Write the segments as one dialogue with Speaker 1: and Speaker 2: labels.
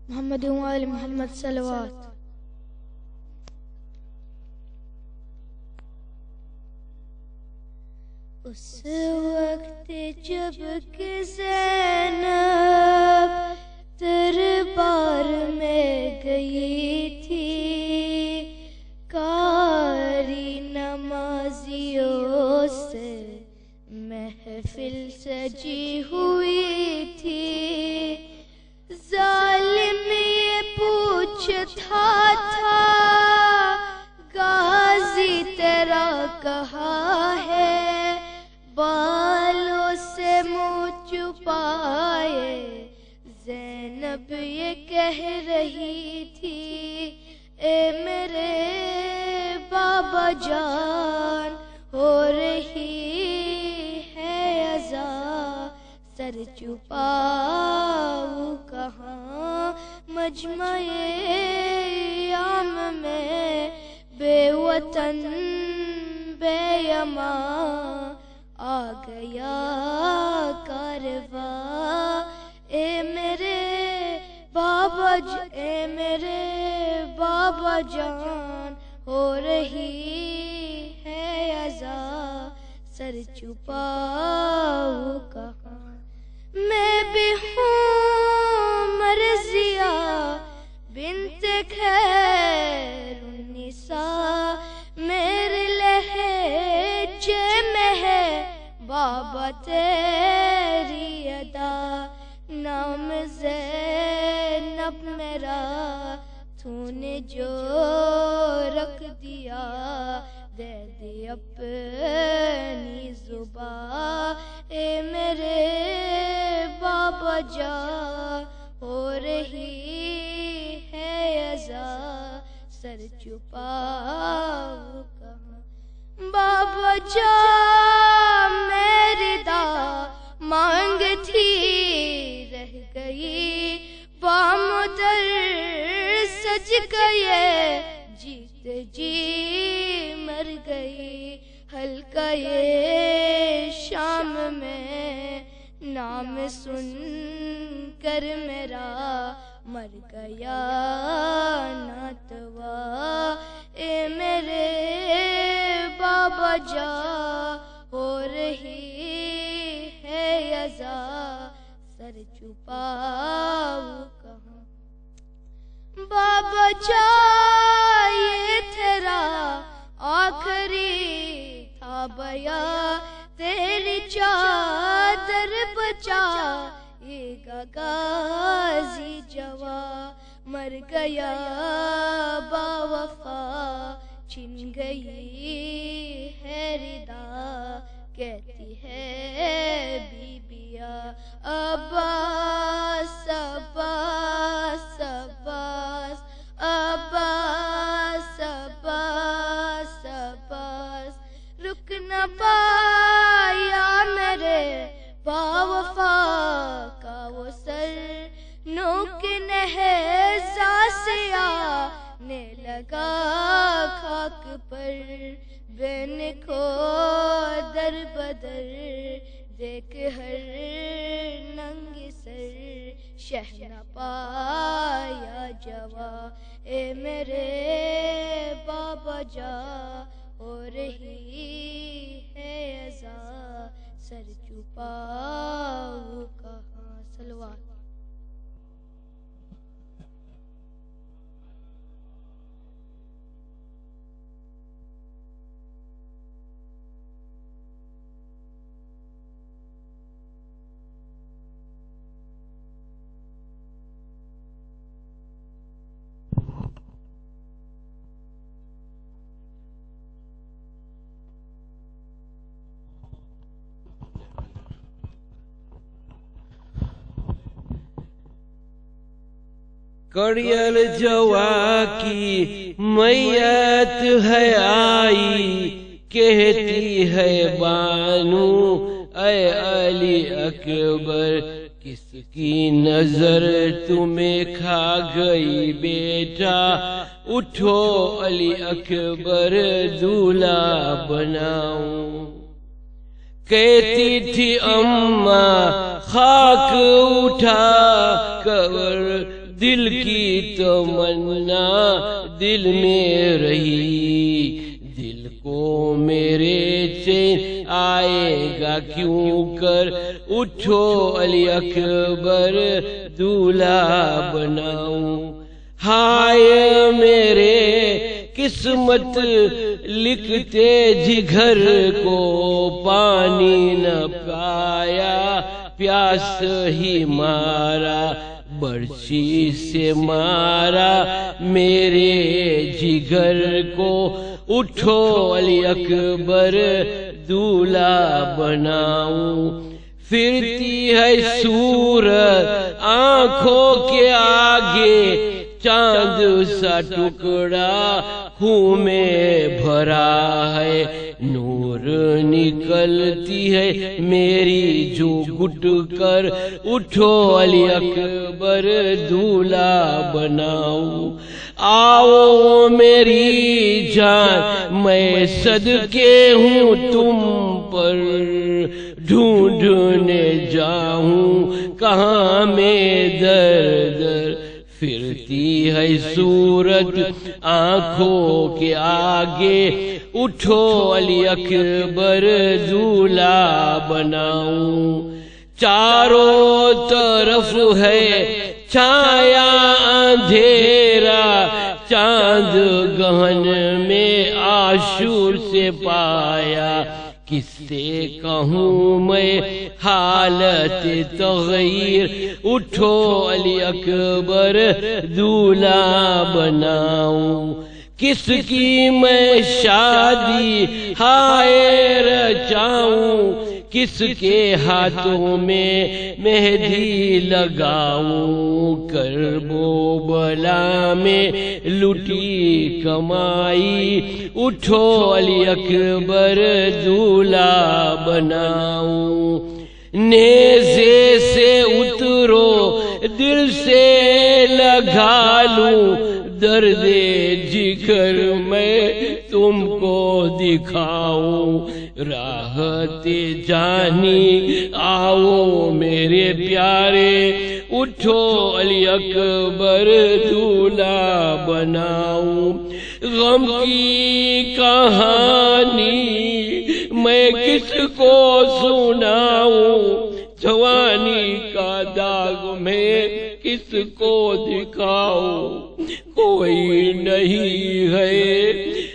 Speaker 1: محمد وآل محمد صلوات۔ اس وقت جب کہ زینب دربار میں گئی تھی، قاری نمازیوں سے محفل سجی ہوئی تھی، ظالم یہ پوچھتا تھا غازی تیرا کہاں ہے، بالوں سے منہ چھپائے زینب یہ کہہ رہی تھی، اے میرے بابا جان ہو رہی ہے اذا، سر چھپاؤں کہاں مجمع یام میں، بے وطن بے یمان آ گیا کارواں، اے میرے بابا جان ہو رہی ہے اذا، سر چھپاؤں کہاں، میں بھی ہوں مرضیہ بنت خیر النساء، میرے لہجے میں ہے بابا تیری ادا، نام زینب میرا تو نے جو رکھ دیا، دے دی اپنی زبان، اے میرے بابا جان ہو رہی ہے اذا، سر چھپاؤں کہاں، بابا جان میری مانگ تھی رہ گئی، بام در سج گئے جیت جی مر گئی، حلقہ شام میں نام سن کر میرا مر گیا ناتوا، اے میرے بابا جان ہو رہی ہے اذا، سر چھپاؤں کہاں، بابا جان یہ تیرا آخری تھا بیان، تیری چادر بچائے گا غازی جواں، مر گیا با وفا چھن گئی ہے ردا، کہتی ہے بی بیا عباس عباس عباس عباس عباس عباس، رک نہ پایا میرے با وفا کا وہ سر، نوک نہزا سے آنے لگا خاک پر، بین کو در بدر دیکھ ہر ننگ سر، شہ نہ پایا جواں، اے میرے بابا جان ہو رہی ہے اذا، سر چھپاؤں کہاں، صلوات۔
Speaker 2: کڑیل جوا کی میت ہے آئی، کہتی ہے بانو اے علی اکبر، کس کی نظر تمہیں کھا گئی بیٹا، اٹھو علی اکبر دولہا بناؤں، کہتی تھی اماں خاک اٹھا کر دل کی تمنا دل میں رہی، دل کو میرے چین آئے گا کیوں کر، اٹھو علی اکبر دولہا بناؤں۔ ہائے میرے قسمت لکھتے جگر کو، پانی نہ پایا پیاس ہی مارا، برچی سے مارا میرے جگر کو، اٹھو علی اکبر دولہا بناؤں۔ پھرتی ہے صورت آنکھوں کے آگے، چاند سا ٹکڑا خون میں بھرا ہے، نور نکلتی ہے میری جو گٹ کر، اٹھو علی اکبر دولہا بناؤں۔ آؤ میری جان میں صدقے ہوں تم پر، ڈھونڈنے جاؤں کہاں میں در در، پھرتی ہے صورت آنکھوں کے آگے، اٹھو علی اکبر دولہا بناؤں۔ چاروں طرف ہے چھایا اندھیرا، چاند گہن میں عاشور سے پایا، کس سے کہوں میں حالت تغیر، اٹھو علی اکبر دولہا بناؤں۔ کس کی میں شادی ہائے رچاؤں، کس کے ہاتھوں میں مہندی لگاؤں، کرب و بلا میں لٹی کمائی، اٹھو علی اکبر دولہا بناؤں۔ نیزے سے اترو دل سے لگا لوں، درد جگر میں تم کو دکھاؤں، راحت جانی آؤ میرے پیارے، اٹھو علی اکبر دولہا بناؤں۔ غم کی کہانی میں کس کو سناؤں، جوانی کا داغ میں کس کو دکھاؤں، کوئی نہیں ہے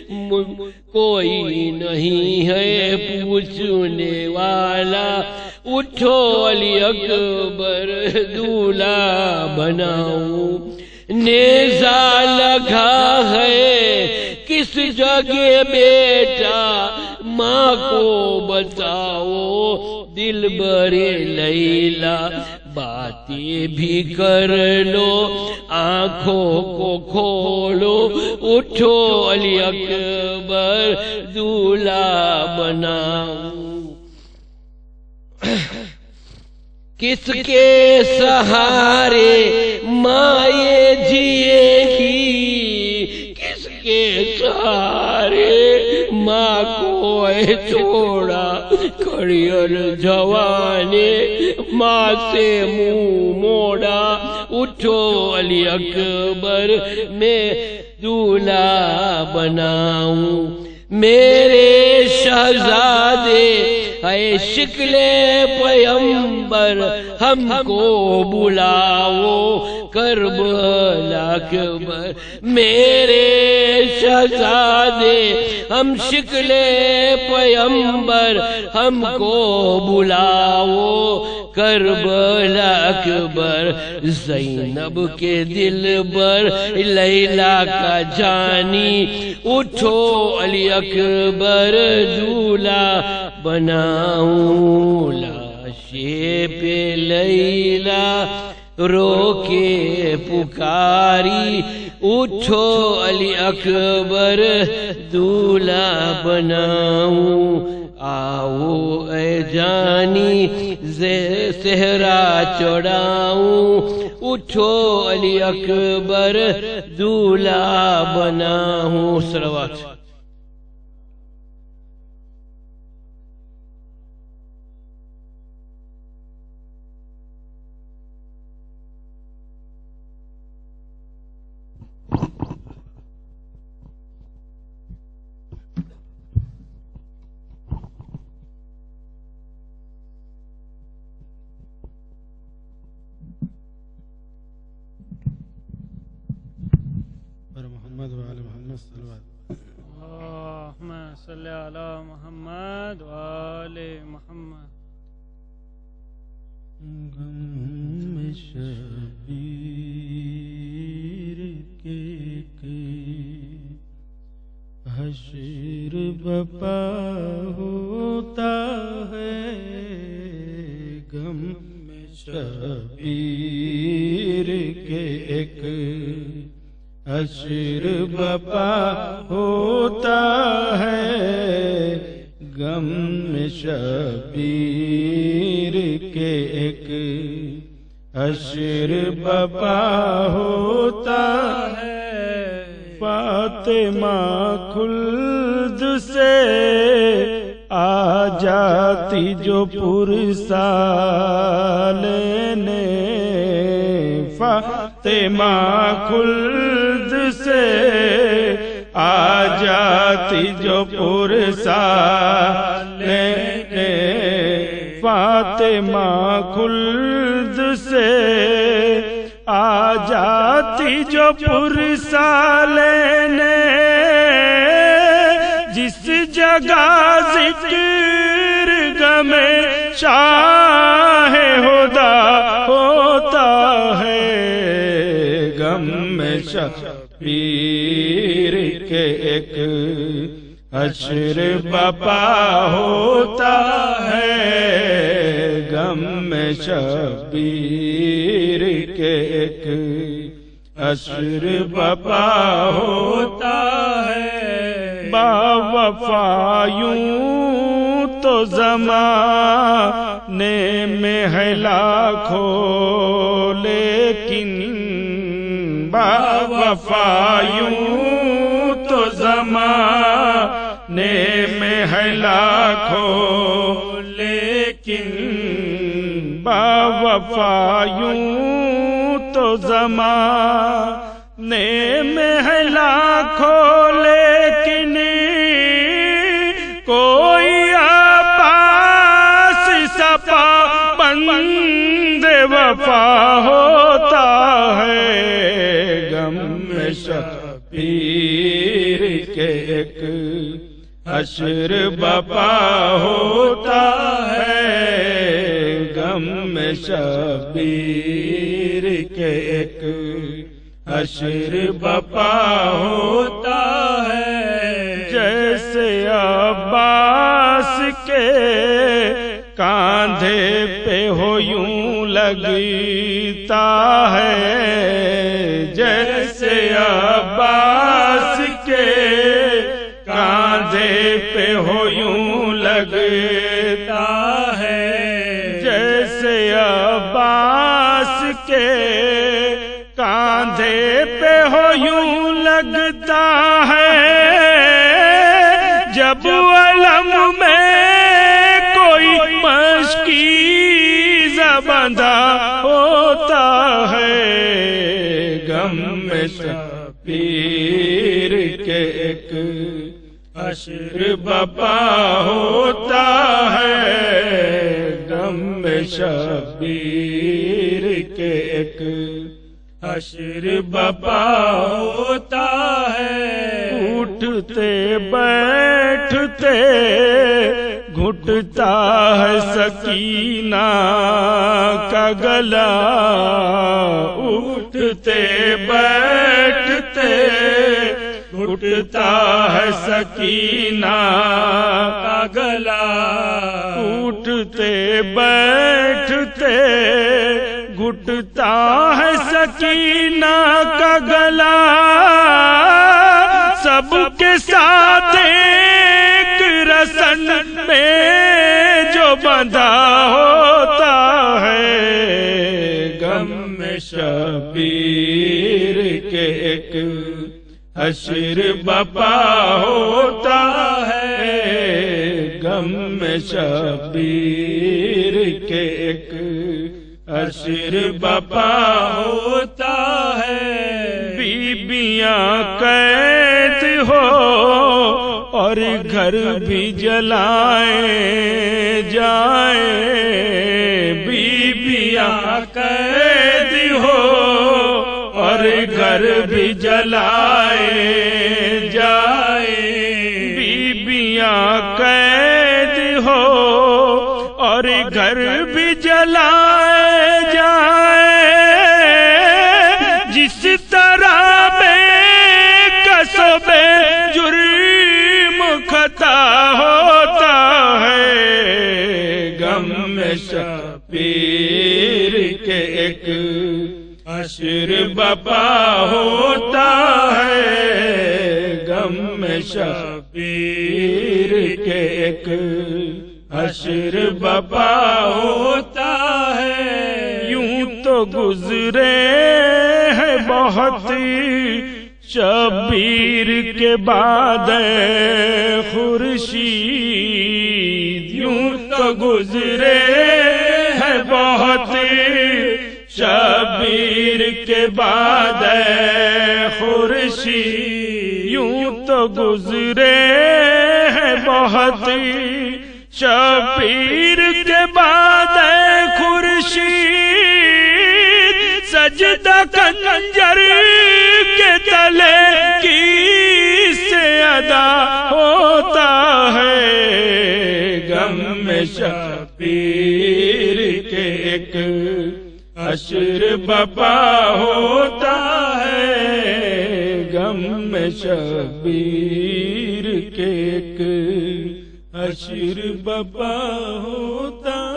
Speaker 2: کوئی نہیں ہے پوچھنے والا، اٹھو علی اکبر دولہا بناؤں۔ نیزہ لگا ہے کس جگہ بیٹا، ماں کو بتاؤ دل برے لیلا، باتیں بھی کر لو آنکھوں کو کھولو، اٹھو علی اکبر دولہا بناؤں۔ کس کے سہارے مائیں جیے گی، کس کے سہارے ماں کو چھوڑا، کھڑیر جوانے ماں سے منہ موڑا، اٹھو علی اکبر میں دولہا بناؤں۔ میرے شہزادے اے شکل پیمبر ہم کو بلاؤ کربلا اکبر، میرے شہزادے ہم شکل پیمبر ہم کو بلاؤ کربلا اکبر، زینب کے دل بر لیلا کا جانی، اٹھو علی اکبر دولہا بناؤں۔ لاشے پہ لیلا رو کے پکاری، اٹھو علی اکبر دولہا بناؤں۔ آؤ اے جانی صحرا چڑھاؤں، اٹھو علی اکبر دولہا بناؤں۔ صلوات۔
Speaker 3: اللهم صل علی محمد وآل محمد.
Speaker 4: غم شبیر کے حشر بپا ہوتا ہے. غم شبیر کے ایک حشر بپا ہوتا ہے. غم شبیر کے ایک حشر بپا ہوتا ہے. فاطمہ خلد سے آ جاتی جو پرسا لینے. فاطمہ خلد سے آ جاتی جو پرسا لینے. فاطمہ خلد سے آ جاتی جو پرسا لینے. جس جگہ ذکر غم شاہ ہدا ہوتا ہے. غم شبیر کے ایک حشر بپا ہوتا ہے. غم شبیر کے ایک حشر بپا ہوتا ہے. باوفا یوں تو زمانے میں ہے لاکھوں لیکن. باوفا یوں تو زمانے میں ہے لاکھوں لیکن. باوفا یوں تو زمانے میں ہے لاکھوں لیکن. کوئی عباس سپا بند وفا ہوتا ہے. غم شبیر کے ایک حشر بپا ہوتا ہے. غم شبیر کے ایک حشر بپا ہوتا ہے. جیسے عباس کے کاندھے پہ ہو یوں لگتا ہے. جیسے عباس کے کاندھے پہ ہو یوں لگتا ہے. جیسے عباس کے کاندھے پہ ہو یوں لگتا ہے. جب علم میں کوئی مشکیزہ بندھا ہوتا ہے. غم شبیر کے ایک حشر بپا ہوتا ہے. غم شبیر کے ایک حشر بپا ہوتا ہے. اٹھتے بیٹھتے گھٹتا ہے سکینہ کا گلا. اٹھتے بیٹھتے گھٹتا ہے سکینہ کا گلا. اٹھتے بیٹھتے گھٹتا ہے سکینہ کا گلا. سب کے ساتھ ایک رسن میں جو بندھا ہوتا ہے. غم شبیر کے ایک حشر بپا ہوتا ہے. غم شبیر کے ایک حشر بپا ہوتا ہے. بیبیاں قید ہو اور گھر بھی جلائے جائیں. بیبیاں قید ہو اور گھر بھی جلائے और घर भी जलाए जाए, जिस तरह बेकसबे जुर्म खता होता है, गम में शबीर के एक हश्र बपा होता है, गम में शबीर के एक हश्र बपा होता है। यूं तो गुजरे हैं बहुत शबीर के बाद खुर्शीद, यूं तो गुजरे हैं बहुत शबीर के बाद खुर्शीद, यूं तो गुजरे हैं बहुत शबीर के बाद खुर्शीद, सजदा कंजर के तले की से अदा होता है, गम में शबीर के एक हश्र बपा होता है, गम में शबीर के एक हश्र बपा होता है।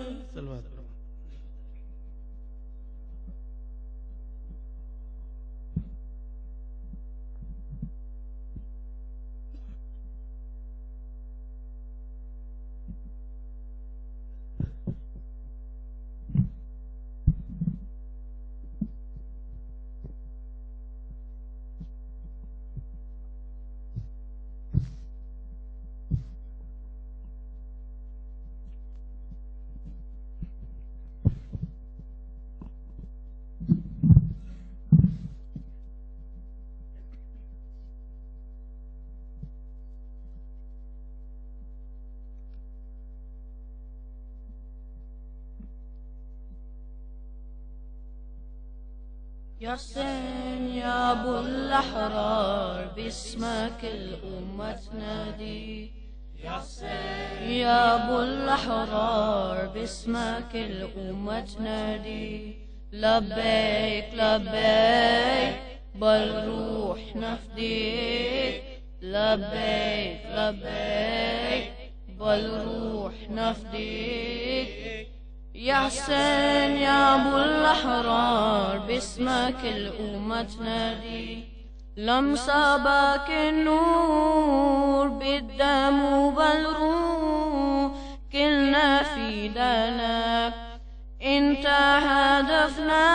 Speaker 1: يحسن يا أبو الأحرار باسمك الأمة تنادي، يا أبو الأحرار باسمك الأمة تنادي، لبيك لبيك بالروح نفديك، لبيك لبيك بالروح نفديك. يا حسين يا أبو الأحرار باسمك الأمة تنادي، لمسة باك النور بالدم وبالروح، كلنا في دانك انت هدفنا،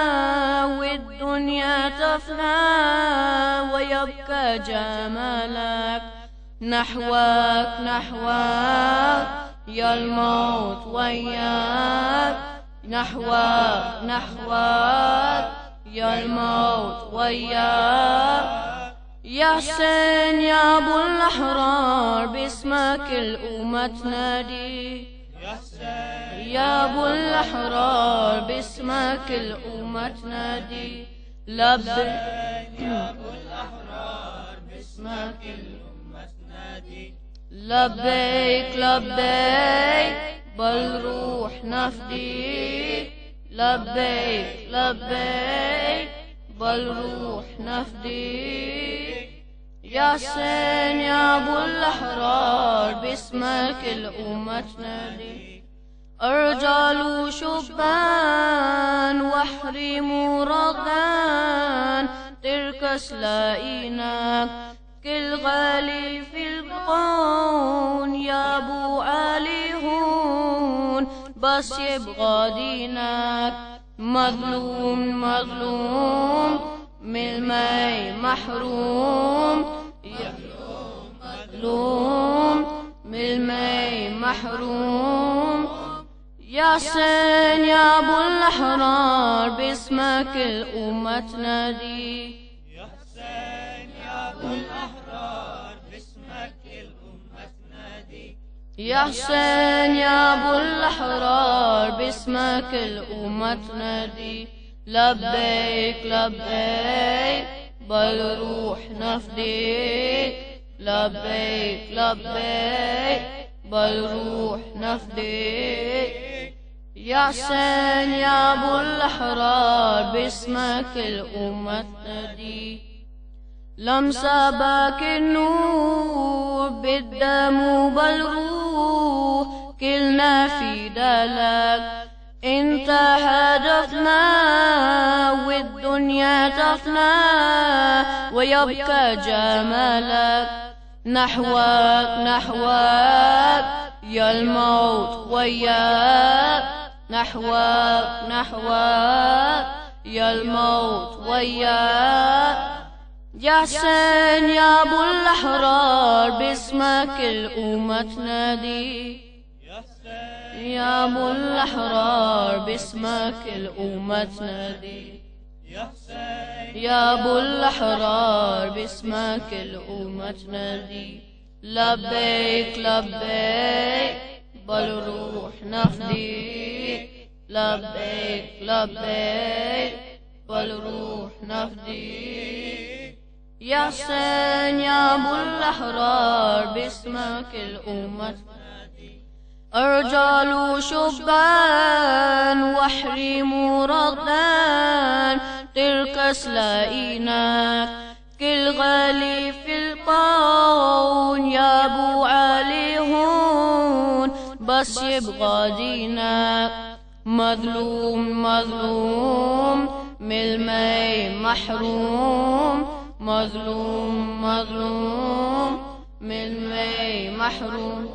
Speaker 1: والدنيا تفنى ويبقى جمالك، نحوك نحوك يا الموت وياك، نحوك نحوك يا الموت وياك. يا حسين يا أبو الأحرار باسمك الأمة تنادي، يا أبو الأحرار باسمك الأمة تنادي، لبيك يا أبو الأحرار باسمك الأمة تنادي، لبيك لبيك بالروح نفديك، لبيك لبيك بالروح نفديك. يا حسين يا أبو الأحرار باسمك الأمة تنادي، الرجال وشبان واحرموا رغان، تركس لاقيناك كل غالي في الكون، يا أبو علي هون بس يبغى دينك، مظلوم مظلوم من المي محروم، مظلوم من المي محروم. يا حسين يا أبو الأحرار باسمك الأمة تنادي، يا حسين يا أبو الأحرار باسمك الأمة تنادي، يا حسين يا أبو الأحرار باسمك الأمة تنادي، لبيك لبيك بالروح نفديك، لبيك لبيك بل روح نفديك. يا حسين يا ابو الاحرار باسمك الامة تنادي. لمسة باك النور بالدم بل روح كلنا في دلك. انت هدفنا والدنيا تفنى ويبقى جمالك. نحوك نحوك يا الموت وياك. نحوك نحوك يا الموت وياك. يا حسين يا ابو الاحرار باسمك الامة تنادي. يا ابو الاحرار باسمك الامة تنادي. يا ابو الاحرار باسمك الامة تنادي. لبيك لبيك بل روح نفديك. لبيك لبيك بل روح نفديك. يا حسين يا ابو الاحرار باسمك الامة تنادي. الرجال شبان واحرموا رضان تركس لايناك. كل غالي في القون يا ابو علي هون بس يبغى دينك. مظلوم مظلوم من المي محروم. مظلوم مظلوم من المي محروم.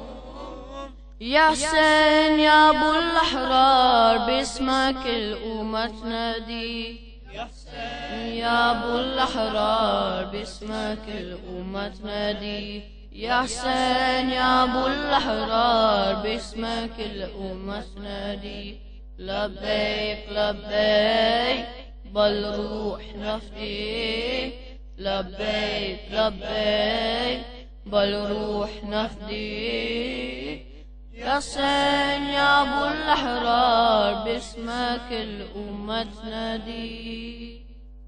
Speaker 1: يا حسين يا ابو الاحرار باسمك الامة تنادي. يا ابو الاحرار باسمك الامة تنادي. يا حسين يا ابو الاحرار باسمك الامة تنادي. لبيك لبيك بل روح نفديك. لبيك لبيك بل روح نفديك. يا حسين يا ابو الاحرار باسمك الامة تنادي.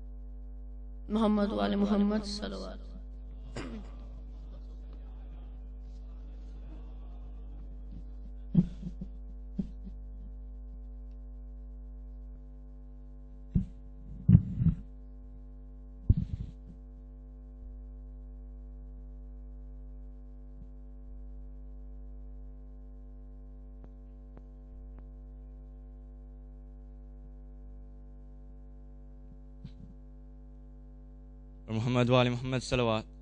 Speaker 1: محمد وآل محمد صلوات.
Speaker 5: محمد وآل محمد صلوات.